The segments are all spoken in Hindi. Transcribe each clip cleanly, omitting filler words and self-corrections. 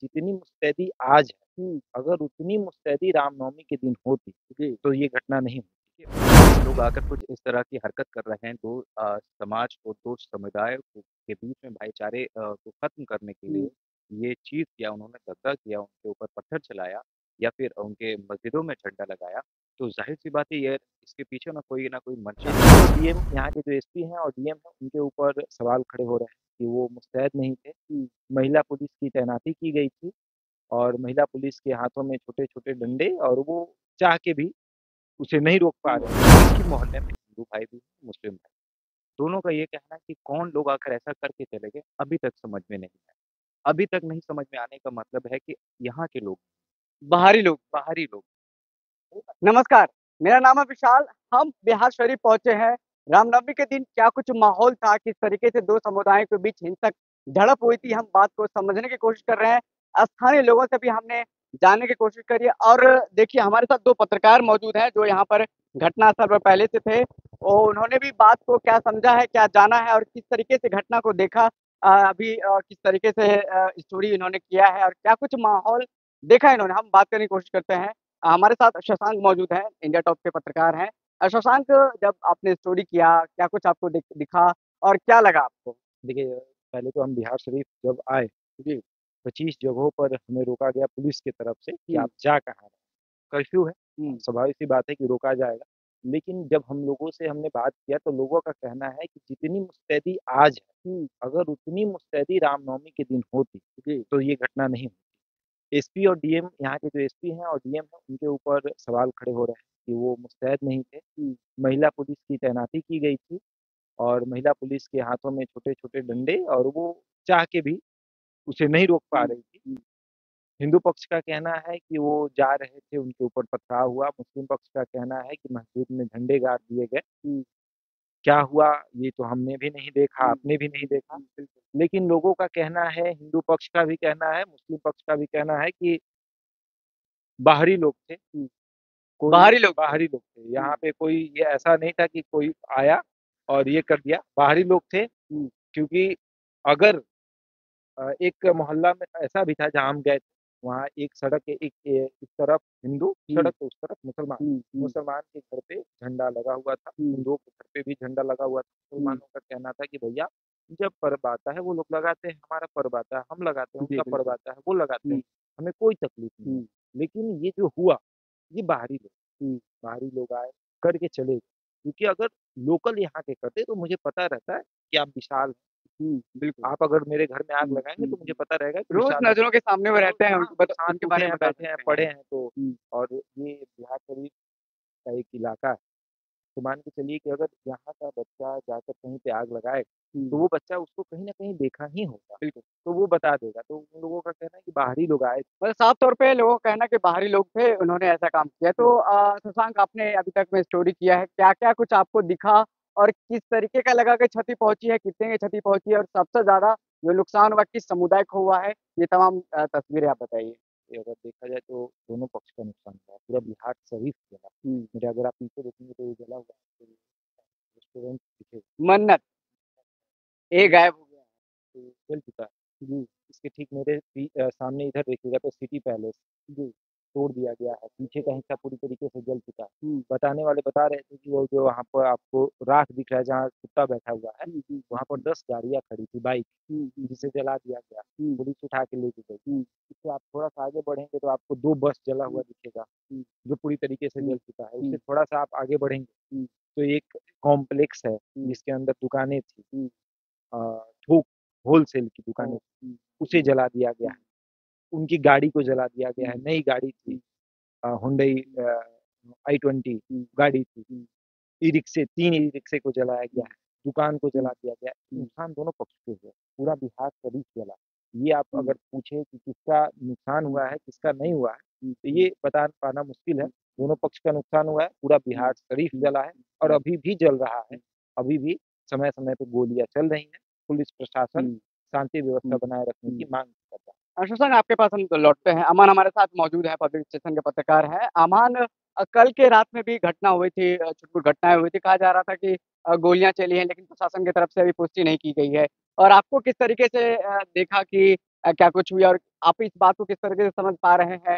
जितनी मुस्तैदी आज है, अगर उतनी मुस्तैदी रामनवमी के दिन होती, तो ये घटना नहीं होती। लोग आकर कुछ इस तरह की हरकत कर रहे हैं, समाज को, 2 समुदाय को के बीच में भाईचारे को खत्म करने के लिए ये चीज़ किया, उन्होंने दंगा किया, उनके ऊपर पत्थर चलाया या फिर उनके मस्जिदों में झंडा लगाया, तो ज़ाहिर-सी बात है ये इसके पीछे ना कोई मंशा है। डीएम यहाँ के जो एसपी हैं और डीएम हैं, उनके ऊपर सवाल खड़े हो रहे हैं कि वो मुस्तैद नहीं थे। महिला पुलिस की तैनाती की गई थी और महिला पुलिस के हाथों में छोटे-छोटे डंडे और वो चाह के भी उसे नहीं रोक पा रहे हैं। एक ही मोहल्ले में हिंदू भाई भी हैं, मुस्लिम भाई। दोनों का ये कहना है कि कौन लोग आकर ऐसा करके चले गए, अभी तक समझ में नहीं आया। अभी तक नहीं समझ में आने का मतलब है कि यहाँ के लोग, बाहरी लोग। नमस्कार, मेरा नाम है विशाल। हम बिहार शरीफ पहुँचे हैं। रामनवमी के दिन क्या कुछ माहौल था, किस तरीके से 2 समुदायों के बीच हिंसक झड़प हुई थी, हम बात को समझने की कोशिश कर रहे हैं। स्थानीय लोगों से भी हमने जानने की कोशिश करी है और देखिए हमारे साथ 2 पत्रकार मौजूद हैं जो यहाँ पर घटनास्थल पर पहले से थे। और उन्होंने भी बात को क्या समझा है, क्या जाना है और किस तरीके से घटना को देखा। अभी किस तरीके से स्टोरी इन्होंने किया है और क्या कुछ माहौल देखा है इन्होंने, हम बात करने की कोशिश करते हैं। हमारे साथ शशांक मौजूद हैं, इंडिया टॉप के पत्रकार हैं। शशांक, जब आपने स्टोरी किया, क्या कुछ आपको दिखा और क्या लगा आपको? देखिए, पहले तो हम बिहार शरीफ जब आए, जी, 25 जगहों पर हमें रोका गया पुलिस की तरफ से कि हुँ, आप जा कहाँ रहे हैं? कर्फ्यू है, हुँ, स्वाभाविक सी बात है कि रोका जाएगा। लेकिन जब हम लोगों से हमने बात किया तो लोगों का कहना है कि जितनी मुस्तैदी आज है, अगर उतनी मुस्तैदी रामनवमी के दिन होती, तो ये घटना नहीं होती। एसपी और डीएम यहाँ के जो एसपी हैं और डीएम हैं, उनके ऊपर सवाल खड़े हो रहे हैं कि वो मुस्तैद नहीं थे। महिला पुलिस की तैनाती की गई थी और महिला पुलिस के हाथों में छोटे-छोटे डंडे और वो चाह के भी उसे नहीं रोक पा रही थी। हिंदू पक्ष का कहना है कि वो जा रहे थे, उनके ऊपर पथराव हुआ। मुस्लिम पक्ष का कहना है कि मस्जिद में झंडे गाड़ दिए गए। क्या हुआ ये तो हमने भी नहीं देखा, आपने भी नहीं देखा। लेकिन लोगों का कहना है, हिंदू पक्ष का भी कहना है, मुस्लिम पक्ष का भी कहना है कि बाहरी लोग थे। बाहरी लोग थे। बाहरी लोग थे। यहाँ पे कोई ये ऐसा नहीं था कि कोई आया और ये कर दिया, बाहरी लोग थे। क्योंकि अगर एक मोहल्ला में ऐसा भी था जहाँ हम गए थे, वहाँ एक सड़क है, इस तरफ हिंदू सड़क है, उस तरफ मुसलमान। मुसलमान के घर पे झंडा लगा हुआ था, हिंदुओं के घर पे भी झंडा लगा हुआ था। मुसलमानों का कहना था कि भैया जब पर्व आता है वो लोग लगाते हैं, हमारा पर्व आता है हम लगाते हैं, उनका पर्व आता है वो लगाते हैं, हमें कोई तकलीफ नहीं है। लेकिन ये जो हुआ, ये बाहरी लोग आए, करके चले गए। क्योंकि अगर लोकल यहाँ के करते तो मुझे पता रहता है कि आप विशाल हैं। बिल्कुल। आप अगर मेरे घर में आग लगाएँगे तो मुझे पता रहेगा कि रोज़ विशाल नज़रों के सामने वो रहते हैं, हाँ, उनको बता साथ उनके उठे बारे में हैं, बता बैठे हैं, सकते हैं। पढ़े हैं तो और ये बिहार शरीफ का एक इलाका है, तो मान के चलिए कि अगर यहाँ का बच्चा जाकर कहीं पे आग लगाए, तो वो बच्चा उसको कहीं न कहीं देखा ही होगा, बिल्कुल। तो वो बता देगा। तो उन लोगों का कहना है कि बाहरी लोग आए थे। मतलब साफ तौर पे लोगों का कहना है कि बाहरी लोग थे, उन्होंने ऐसा काम किया। तो शशांक, आपने अभी तक में स्टोरी किया है, क्या-क्या कुछ आपको दिखा और किस तरीके का लगा कि क्षति पहुँची है, कितने की क्षति पहुँची है और सबसे ज़्यादा जो नुकसान हुआ किस समुदाय को हुआ है? ये तमाम तस्वीरें आप बताइए। ये अगर देखा जाए तो दोनों पक्ष का नुकसान हुआ है, पूरा बिहार शरीफ जला। मेरे अगर आप पीछे देखेंगे तो ये जला हुआ है, तो रेस्टोरेंट दिखेगा। मन्नत, ए गायब हो गया है। तो जल चुका है। इसके ठीक मेरे सामने इधर देखिएगा तो सिटी पैलेस तोड़ दिया गया है। पीछे का हिस्सा पूरी तरीके से जल चुका है। बताने वाले बता रहे थे कि वो जो वहाँ पर आपको राख दिख रहा है जहाँ कुत्ता बैठा हुआ है, वहाँ पर 10 गाड़ियाँ खड़ी थी बाइक, जिसे जला दिया गया। पुलिस उठा के लेके गई। इससे आप थोड़ा-सा आगे बढ़ेंगे तो आपको 2 बस जला हुआ दिखेगा, जो पूरी तरीके से जल चुका है। उससे थोड़ा-सा आप आगे बढ़ेंगे, तो एक कॉम्प्लेक्स है, जिसके अंदर दुकानें थी। अ, थोक होलसेल की दुकानें थी, उसे जला दिया गया है। उनकी गाड़ी को जला दिया गया है, नई गाड़ी थी हुंडई i20 गाड़ी थी। ई-रिक्शे 3 ई-रिक्शे को जलाया गया है, दुकान को जला दिया गया है। नुकसान दोनों पक्ष को हुआ, पूरा बिहार शरीफ जला। ये आप अगर पूछे कि किसका नुकसान हुआ है, किसका नहीं हुआ है, तो ये बता पाना मुश्किल है। दोनों पक्ष का नुकसान हुआ है, पूरा बिहार शरीफ जला है और अभी भी जल रहा है। अभी भी समय-समय पे गोलियाँ चल रही हैं। पुलिस प्रशासन शांति व्यवस्था बनाए रखने की माँग कर रहा है। शशांक, आपके पास हम लौटते हैं। अमान हमारे साथ मौजूद है, पब्लिक स्टेशन के पत्रकार हैं। अमान, कल के रात में भी घटना हुई थी, छुटपुट घटनाएँ हुई थी। कहा जा रहा था कि गोलियाँ चली हैं, लेकिन प्रशासन की तरफ से अभी पुष्टि नहीं की गई है। और आपको किस तरीके से देखा कि क्या कुछ हुआ और आप इस बात को किस तरीके से समझ पा रहे हैं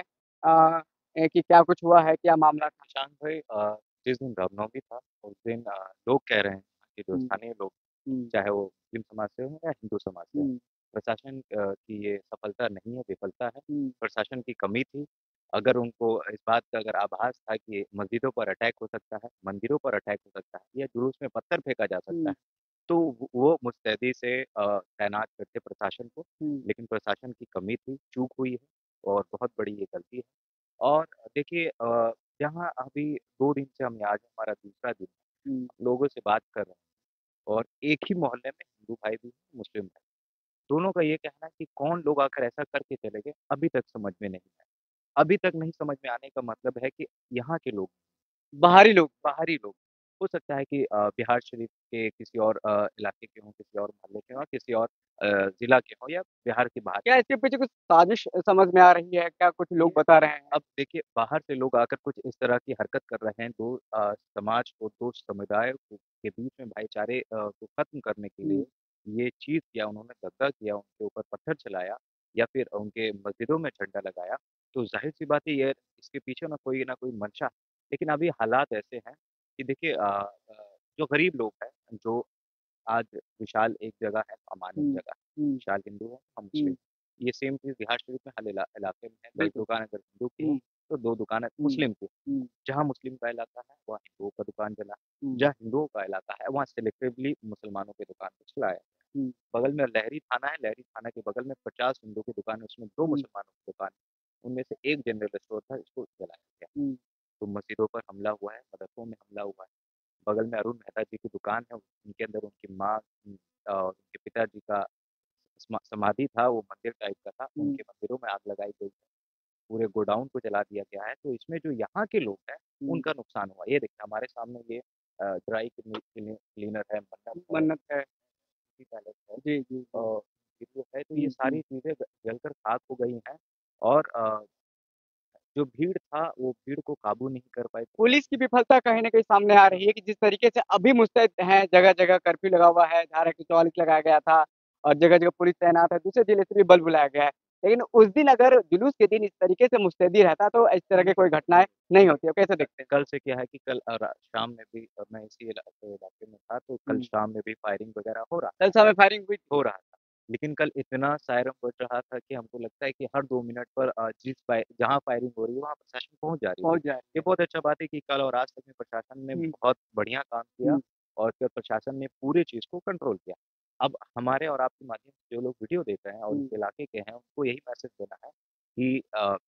कि क्या कुछ हुआ है, क्या मामला था? शांत भाई, जिस दिन रामनवमी था उस दिन लोग कह रहे हैं कि जो हुँ, स्थानीय लोग, हुँ, चाहे वो मुस्लिम समाज से हो या हिंदू समाज से हो, हुँ, प्रशासन की ये सफलता नहीं है, विफलता है। हुँ, प्रशासन की कमी थी। अगर उनको इस बात का अगर आभास था कि मस्जिदों पर अटैक हो सकता है, मंदिरों पर अटैक हो सकता है या जुलूस में पत्थर फेंका जा सकता हुँ, है, तो वो मुस्तैदी से तैनात करते प्रशासन को। हुँ, लेकिन प्रशासन की कमी थी, चूक हुई है और बहुत बड़ी ये गलती है। और देखिए, जहाँ अभी 2 दिन से हम आज हमारा दूसरा दिन है, हुँ। लोगों से बात कर रहे हैं और एक ही मोहल्ले में हिंदू भाई भी हैं, मुस्लिम भाई। दोनों का ये कहना है कि कौन लोग आकर ऐसा करके चले गए, अभी तक समझ में नहीं आया। अभी तक नहीं समझ में आने का मतलब है कि यहाँ के लोग, बाहरी लोग। बाहरी लोग, हो सकता है कि बिहार शरीफ के किसी और इलाके के हों, किसी और मोहल्ले के हों, किसी और ज़िला के हों या बिहार के बाहर क्या के हों। इसके पीछे कुछ साजिश समझ में आ रही है? क्या कुछ लोग ये बता रहे हैं? अब देखिए, बाहर से लोग आकर कुछ इस तरह की हरकत कर रहे हैं, 2 समाज को, 2 समुदाय को के बीच में भाईचारे को ख़त्म करने के हुँ, लिए ये चीज़ किया, उन्होंने दंगा किया, उनके ऊपर पत्थर चलाया या फिर उनके मस्जिदों में झंडा लगाया, तो ज़ाहिर-सी बात है ये इसके पीछे ना कोई मंशा। लेकिन अभी हालात ऐसे हैं कि देखिए, जो गरीब लोग हैं, जो आज विशाल एक जगह है, अमानी हुँ, जगह है, हुँ, विशाल हिंदू है, हम मुस्लिम। हुँ, ये सेम चीज़ बिहार शरीफ में हर इलाके में है, 10 बिल्कुल। दुकान अगर हिंदू की हो, हुँ, तो 2 दुकानें हुँ, मुस्लिम की। हुँ, जहाँ मुस्लिम का इलाका है, वहाँ हिंदुओं का दुकान जला। हुँ, जहाँ हिंदुओं का इलाका है, वहाँ सेलेक्टिवली मुसलमानों की दुकान को चलाया। हुँ, बगल में लहरी थाना है, लहरी थाना के बगल में 50 हिंदू की दुकान है, उसमें 2 हुँ, मुसलमानों की दुकान है। उनमें से एक जनरल स्टोर था, इसको जलाया गया। हुँ, तो मस्जिदों पर हमला हुआ है, मदरसों में हमला हुआ है। बगल में अरुण मेहता जी की दुकान है, उनके अंदर उनकी माँ, उनके पिताजी का समाधि था, वो मंदिर टाइप का था, हुँ, उनके मंदिरों में आग लगाई गई है, पूरे गोडाउन को जला दिया गया है। तो इसमें जो यहाँ के लोग हैं, हुँ, उनका नुकसान हुआ। ये देखिए हमारे सामने ये ड्राई क्लीनर है, मन्नत है, मन्नत है। ब्यूटी पैलेस है जी, जी, जी। और वीडियो है, तो ये हुँ, हुँ। सारी चीज़ें जलकर खाक हो गई हैं और जो भीड़ था, वो भीड़ को काबू नहीं कर पाई पुलिस की प्रशासन। विफलता कहीं न कहीं सामने आ रही है कि जिस तरीके से अभी मुस्तैद हैं, जगह-जगह कर्फ्यू लगा हुआ है, धारा 144 लगाया गया था और जगह-जगह पुलिस तैनात है, दूसरे जिले से भी बल बुलाया गया है। लेकिन उस दिन अगर जुलूस के दिन इस तरीके से मुस्तैदी रहता तो इस तरह की कोई घटनाएँ नहीं होती। आप कैसे देखते हैं? कल से क्या है कि कल शाम में भी मैं इसी इलाके में था, तो कल हुँ, शाम में भी फायरिंग वगैरह हो रहा जलसा में फायरिंग हुई थी। हो रहा था। लेकिन कल इतना सायरन बज रहा था कि हमको लगता है कि हर 2 मिनट पर जहाँ फायरिंग हो रही है, वहाँ प्रशासन पहुँच जा रही थी। पहुँच जाए। ये बहुत अच्छा बात है कि कल और आज तक में प्रशासन ने हुँ, बहुत बढ़िया काम किया हुँ, और फिर प्रशासन ने पूरी चीज़ को कंट्रोल किया। अब हमारे और आपके माध्यम से जो लोग वीडियो देख रहे हैं और इस हुँ, इलाके के हैं, उनको यही मैसेज देना है कि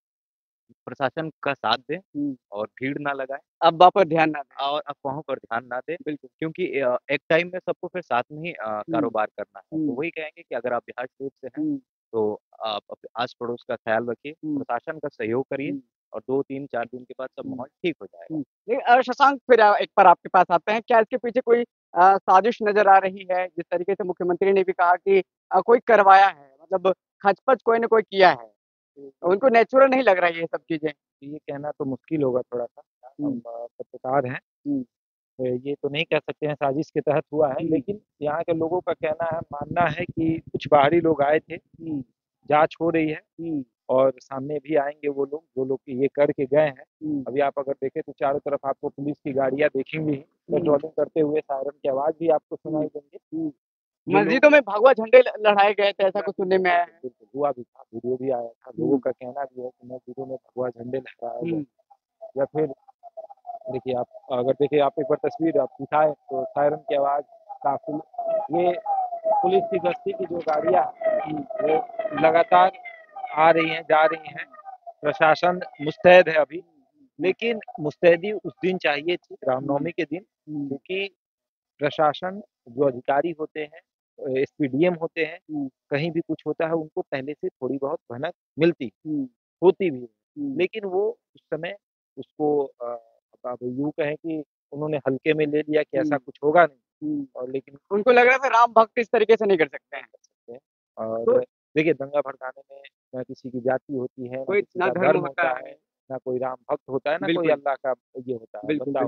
प्रशासन का साथ दें हुँ। और भीड़ ना लगाएँ अफ़वाह पर ध्यान ना दें। और अफ़वाहों पर ध्यान ना दें, बिल्कुल। क्योंकि एक टाइम में सबको फिर साथ में ही हुँ, कारोबार करना है। तो हुँ, वही कहेंगे कि अगर आप बिहार शरीफ से हैं, हुँ, तो आप आस-पड़ोस का ख़्याल रखिए, हुँ, प्रशासन का सहयोग करिए हुँ, और 2, 3, 4 दिन के बाद सब हुँ। माहौल ठीक हो जाएगा। हुँ। नहीं शशांक फिर एक बार आपके पास आते हैं। क्या इसके पीछे कोई साजिश नज़र आ रही है? जिस तरीके से मुख्यमंत्री ने भी कहा कि कोई करवाया है, मतलब खच-पच कोई न कोई किया है। उनको नेचुरल नहीं लग रहा है ये सब चीज़ें। ये कहना तो मुश्किल होगा थोड़ा-सा, हम हुँ, पत्रकार हैं, हुँ, ये तो नहीं कह सकते हैं साजिश के तहत हुआ है, हुँ, लेकिन यहाँ के लोगों का कहना है, मानना है कि कुछ बाहरी लोग आए थे, हुँ, जाँच हो रही है। हुँ, और सामने भी आएँगे वो लोग, जो लोग ये करके गए हैं। हुँ, अभी आप अगर देखें तो चारों तरफ आपको पुलिस की गाड़ियाँ दिखेंगी ही, हुँ, पेट्रोलिंग करते हुए सायरन की आवाज़ भी आपको सुनाई हुँ, देंगी। हुँ। जो लोग मस्जिदों में भगवा झंडे लहराए गए थे, ऐसा कुछ सुनने में आया बिल्कुल, है। बिल्कुल, हुआ भी था, वीडियो भी आया था। लोगों हुँ, का कहना भी है कि मस्जिदों में भगवा झंडे लहराए गए हुँ, या फिर देखिए आप अगर देखिए आप एक बार तस्वीर आप दिखाएँ तो सायरन की आवाज़ काफ़ी, ये पुलिस की गश्ती की जो गाड़ियाँ हैं, वो लगातार आ रही हैं, जा रही हैं। प्रशासन मुस्तैद है अभी। हुँ, लेकिन मुस्तैदी उस दिन चाहिए थी, हुँ, रामनवमी के दिन, हुँ, क्योंकि प्रशासन, जो अधिकारी होते हैं, एसपीडीएम होते हैं, हुँ, कहीं भी कुछ होता है उनको पहले से थोड़ी बहुत भनक मिलती, हुँ, होती भी है। हुँ, लेकिन वो उस समय उसको अब यूँ कहें कि उन्होंने हल्के में ले लिया कि ऐसा हुँ, कुछ होगा नहीं हुँ। और लेकिन उनको लग रहा था राम भक्त इस तरीके से नहीं कर सकते नहीं हैं। कर सकते हैं। तो और देखिए दंगा भड़काने में ना किसी की जाति होती है, ना कोई किसी ना का धर्म धर्म होता होता है, है। ना कोई राम भक्त होता है, ना कोई बिल्कुल, अल्लाह का ये होता है, बिल्कुल, बंदा बिल्कुल। होता है।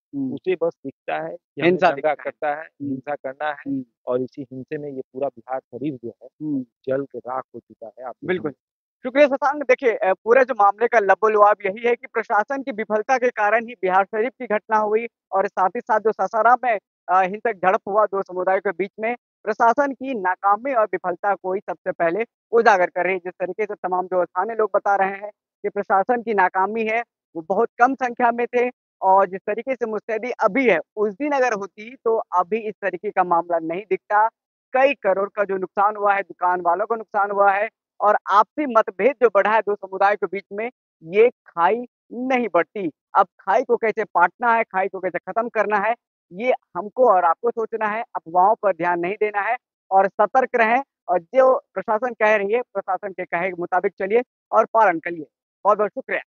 उसे बस दिखता है कि हमें हिंसा दंगा दिखता है। करता है, हिंसा करना है और इसी हिंसे में ये पूरा बिहार शरीफ जो है, जल के राख हो चुका है। आप बिल्कुल। शुक्रिया शशांक। देखिए पूरे जो मामले का लबो-लुआब यही है कि प्रशासन की विफलता के कारण ही बिहार शरीफ की घटना हुई और साथ ही साथ जो सासाराम में हिंसक झड़प हुआ 2 समुदायों के बीच में, प्रशासन की नाकामी और विफलता को ही सबसे पहले उजागर कर रही है। जिस तरीके से तमाम जो स्थानीय लोग बता रहे हैं कि प्रशासन की नाकामी है, वो बहुत कम संख्या में थे और जिस तरीके से मुस्तैदी अभी है, उस दिन अगर होती तो अभी इस तरीके का मामला नहीं दिखता। कई करोड़ का जो नुकसान हुआ है, दुकान वालों को नुकसान हुआ है और आपसी मतभेद जो बढ़ा है 2 समुदाय के बीच में, ये खाई नहीं बढ़ती। अब खाई को कैसे पाटना है, खाई को कैसे खत्म करना है, ये हमको और आपको सोचना है, अफ़वाहों पर ध्यान नहीं देना है और सतर्क रहें और जो प्रशासन कह रही है, प्रशासन के कहे के मुताबिक चलिए और पालन करिए। बहुत-बहुत शुक्रिया।